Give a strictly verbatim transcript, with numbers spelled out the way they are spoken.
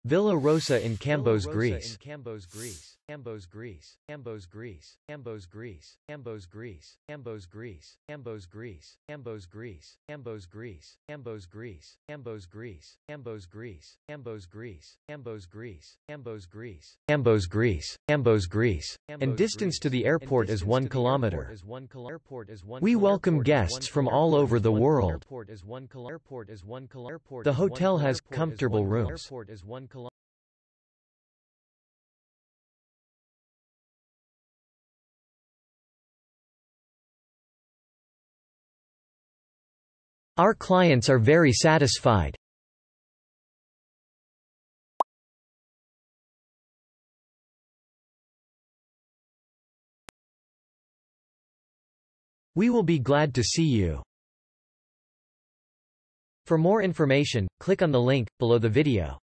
Villa Rossa in Kambos, Greece. Kambos, Greece. Kambos, Greece. Kambos, Greece. Kambos, Greece. Kambos, Greece. Kambos, Greece. Kambos, Greece. Kambos, Greece. Kambos, Greece. Kambos, Greece. Kambos, Greece. Kambos, Greece. Kambos, Greece. Kambos, Greece. Kambos, Greece. Kambos, Greece. Kambos, Greece. And distance to the airport is one kilometer. We welcome guests from all over the world. The hotel has comfortable rooms. Our clients are very satisfied. We will be glad to see you. For more information, click on the link below the video.